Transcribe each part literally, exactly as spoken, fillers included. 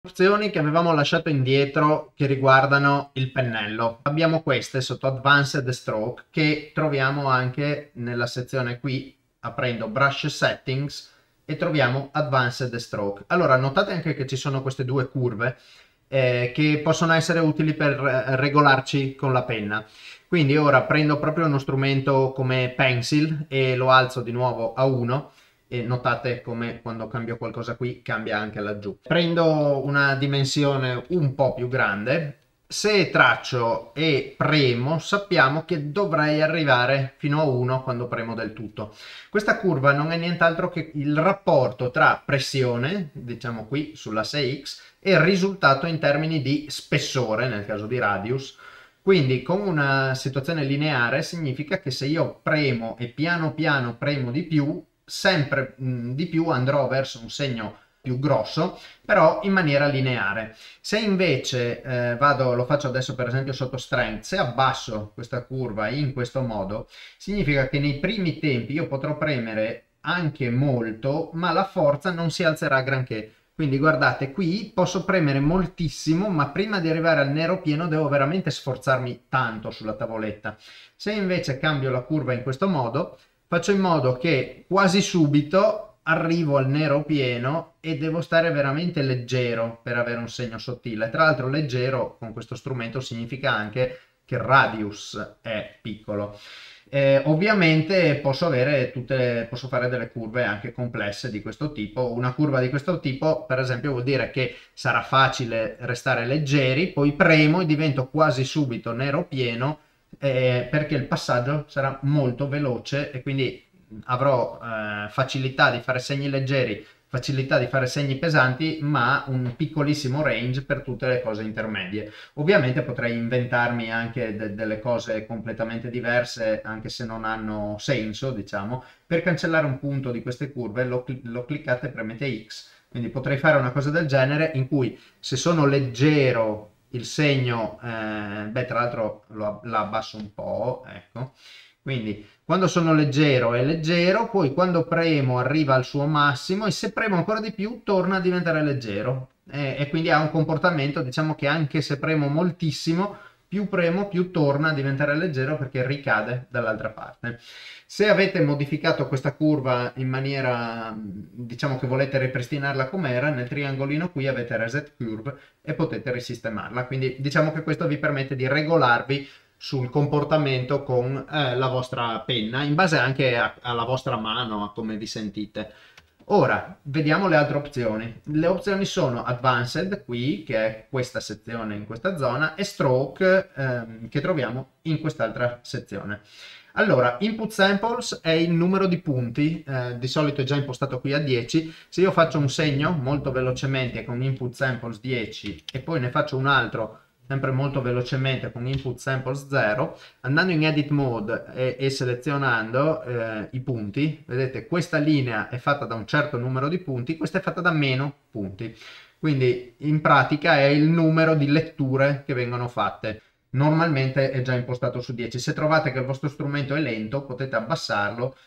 Opzioni che avevamo lasciato indietro che riguardano il pennello. Abbiamo queste sotto Advanced Stroke che troviamo anche nella sezione qui, aprendo Brush Settings, e troviamo Advanced Stroke. Allora notate anche che ci sono queste due curve eh, che possono essere utili per eh, regolarci con la penna. Quindi ora prendo proprio uno strumento come Pencil e lo alzo di nuovo a uno. E notate come quando cambio qualcosa qui cambia anche laggiù. Prendo una dimensione un po' più grande, se traccio e premo sappiamo che dovrei arrivare fino a uno quando premo del tutto. Questa curva non è nient'altro che il rapporto tra pressione, diciamo qui sull'asse X, e il risultato in termini di spessore nel caso di radius. Quindi con una situazione lineare significa che se io premo e piano piano premo di più, sempre mh, di più andrò verso un segno più grosso, però in maniera lineare. Se invece eh, vado, lo faccio adesso per esempio sotto Strength, se abbasso questa curva in questo modo, significa che nei primi tempi io potrò premere anche molto, ma la forza non si alzerà granché. Quindi guardate, qui posso premere moltissimo, ma prima di arrivare al nero pieno devo veramente sforzarmi tanto sulla tavoletta. Se invece cambio la curva in questo modo, faccio in modo che quasi subito arrivo al nero pieno e devo stare veramente leggero per avere un segno sottile. Tra l'altro leggero con questo strumento significa anche che il radius è piccolo. Eh, ovviamente posso avere tutte, posso fare delle curve anche complesse di questo tipo. Una curva di questo tipo, per esempio, vuol dire che sarà facile restare leggeri, poi premo e divento quasi subito nero pieno, eh, perché il passaggio sarà molto veloce e quindi avrò eh, facilità di fare segni leggeri, facilità di fare segni pesanti, ma un piccolissimo range per tutte le cose intermedie. Ovviamente potrei inventarmi anche de delle cose completamente diverse, anche se non hanno senso, diciamo. Per cancellare un punto di queste curve lo, cl lo cliccate e premete X. Quindi potrei fare una cosa del genere in cui se sono leggero il segno, eh, beh tra l'altro lo, lo abbasso un po', ecco. Quindi quando sono leggero è leggero, poi quando premo arriva al suo massimo e se premo ancora di più torna a diventare leggero. E, e quindi ha un comportamento, diciamo che anche se premo moltissimo, più premo più torna a diventare leggero perché ricade dall'altra parte. Se avete modificato questa curva in maniera, diciamo che volete ripristinarla com'era, nel triangolino qui avete Reset Curve e potete risistemarla. Quindi diciamo che questo vi permette di regolarvi sul comportamento con eh, la vostra penna, in base anche a, alla vostra mano, a come vi sentite. Ora, vediamo le altre opzioni. Le opzioni sono Advanced, qui, che è questa sezione in questa zona, e Stroke, ehm, che troviamo in quest'altra sezione. Allora, Input Samples è il numero di punti, eh, di solito è già impostato qui a dieci. Se io faccio un segno molto velocemente con Input Samples dieci e poi ne faccio un altro sempre molto velocemente con Input Samples zero, andando in Edit Mode e, e selezionando eh, i punti, vedete questa linea è fatta da un certo numero di punti, questa è fatta da meno punti. Quindi in pratica è il numero di letture che vengono fatte. Normalmente è già impostato su dieci. Se trovate che il vostro strumento è lento, potete abbassarlo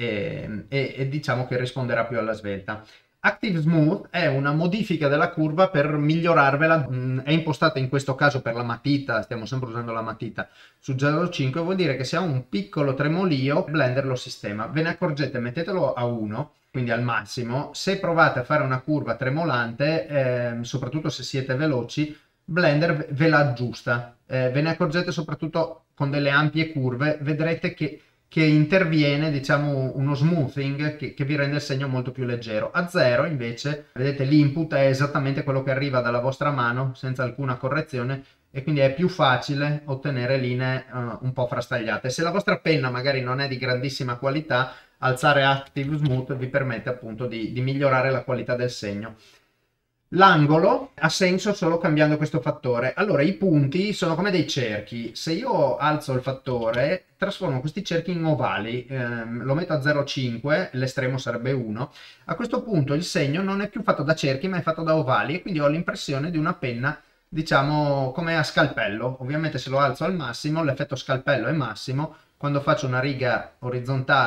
e, e, e diciamo che risponderà più alla svelta. Active Smooth è una modifica della curva per migliorarvela, mm, è impostata in questo caso per la matita, stiamo sempre usando la matita su zero virgola cinque, vuol dire che se ha un piccolo tremolio Blender lo sistema. Ve ne accorgete, mettetelo a uno, quindi al massimo. Se provate a fare una curva tremolante, eh, soprattutto se siete veloci, Blender ve la aggiusta. Eh, ve ne accorgete soprattutto con delle ampie curve, vedrete che che interviene, diciamo, uno smoothing che, che vi rende il segno molto più leggero. A zero invece, vedete, l'input è esattamente quello che arriva dalla vostra mano senza alcuna correzione e quindi è più facile ottenere linee uh, un po' frastagliate. Se la vostra penna magari non è di grandissima qualità, alzare Active Smooth vi permette appunto di, di migliorare la qualità del segno. L'angolo ha senso solo cambiando questo fattore. Allora, i punti sono come dei cerchi. Se io alzo il fattore, trasformo questi cerchi in ovali. Eh, lo metto a zero virgola cinque, l'estremo sarebbe uno. A questo punto il segno non è più fatto da cerchi, ma è fatto da ovali e quindi ho l'impressione di una penna, diciamo, come a scalpello. Ovviamente se lo alzo al massimo, l'effetto scalpello è massimo. Quando faccio una riga orizzontale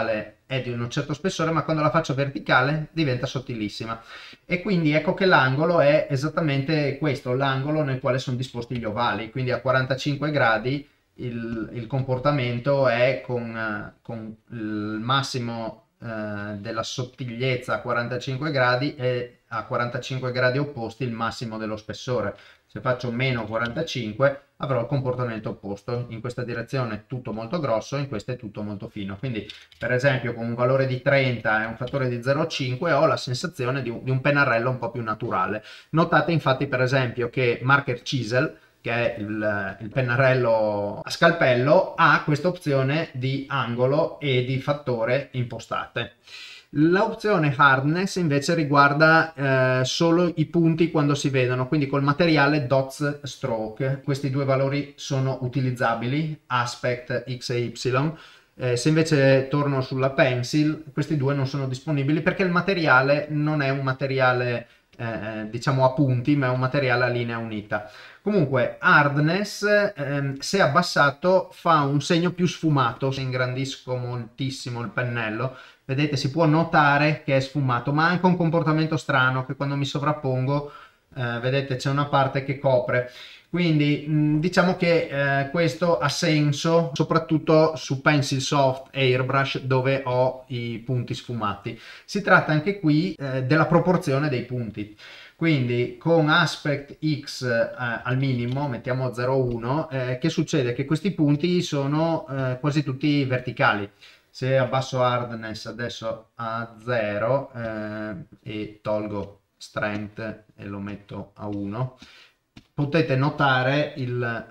è di un certo spessore, ma quando la faccio verticale diventa sottilissima. E quindi ecco che l'angolo è esattamente questo, l'angolo nel quale sono disposti gli ovali, quindi a quarantacinque gradi il, il comportamento è con, con il massimo eh, della sottigliezza a quarantacinque gradi e a quarantacinque gradi opposti il massimo dello spessore. Se faccio meno quarantacinque avrò il comportamento opposto, in questa direzione tutto molto grosso, in questa è tutto molto fino. Quindi per esempio con un valore di trenta e un fattore di zero virgola cinque ho la sensazione di un, di un pennarello un po' più naturale. Notate infatti per esempio che Marker Chisel, che è il, il pennarello a scalpello, ha questa opzione di angolo e di fattore impostate. L'opzione hardness invece riguarda eh, solo i punti quando si vedono, quindi col materiale dots stroke. Questi due valori sono utilizzabili, aspect X e Y. Eh, se invece torno sulla pencil, questi due non sono disponibili perché il materiale non è un materiale eh, diciamo a punti, ma è un materiale a linea unita. Comunque hardness, ehm, se abbassato, fa un segno più sfumato. Se ingrandisco moltissimo il pennello, vedete, si può notare che è sfumato, ma ha anche un comportamento strano che quando mi sovrappongo, eh, vedete, c'è una parte che copre. Quindi mh, diciamo che eh, questo ha senso soprattutto su pencil soft e airbrush dove ho i punti sfumati. Si tratta anche qui eh, della proporzione dei punti. Quindi con aspect X eh, al minimo, mettiamo zero virgola uno, eh, che succede? Che questi punti sono eh, quasi tutti verticali. Se abbasso hardness adesso a zero eh, e tolgo strength e lo metto a uno, potete notare il,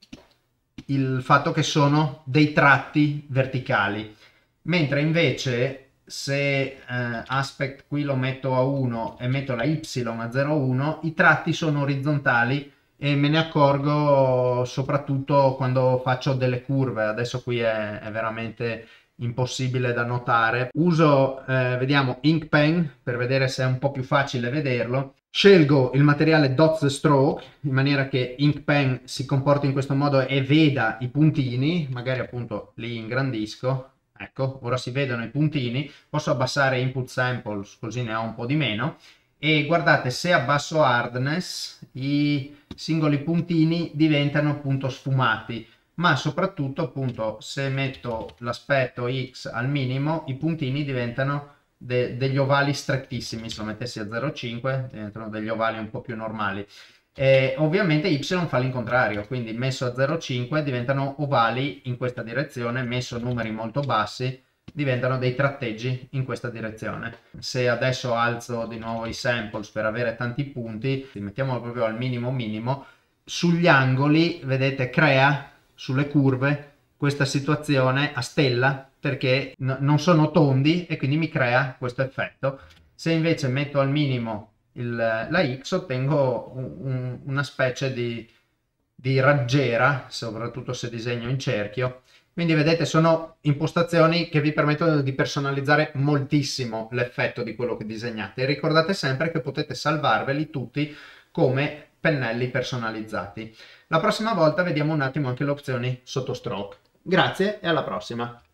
il fatto che sono dei tratti verticali, mentre invece se eh, aspect qui lo metto a uno e metto la Y a zero virgola uno, i tratti sono orizzontali e me ne accorgo soprattutto quando faccio delle curve. Adesso qui è, è veramente impossibile da notare. Uso, eh, vediamo, Ink Pen per vedere se è un po' più facile vederlo. Scelgo il materiale Dots Stroke in maniera che Ink Pen si comporti in questo modo e veda i puntini, magari appunto li ingrandisco. Ecco, ora si vedono i puntini, posso abbassare input samples così ne ho un po' di meno e guardate, se abbasso hardness i singoli puntini diventano appunto sfumati, ma soprattutto appunto se metto l'aspetto X al minimo i puntini diventano de degli ovali strettissimi. Se lo mettessi a zero virgola cinque diventano degli ovali un po' più normali. E ovviamente Y fa l'incontrario, quindi messo a zero virgola cinque diventano ovali in questa direzione, messo numeri molto bassi diventano dei tratteggi in questa direzione. Se adesso alzo di nuovo i samples per avere tanti punti, mettiamolo proprio al minimo minimo, sugli angoli vedete crea sulle curve questa situazione a stella perché non sono tondi e quindi mi crea questo effetto. Se invece metto al minimo il, la X ottengo un, un, una specie di, di raggiera, soprattutto se disegno in cerchio. Quindi vedete, sono impostazioni che vi permettono di personalizzare moltissimo l'effetto di quello che disegnate. E ricordate sempre che potete salvarveli tutti come pennelli personalizzati. La prossima volta vediamo un attimo anche le opzioni sotto stroke. Grazie e alla prossima!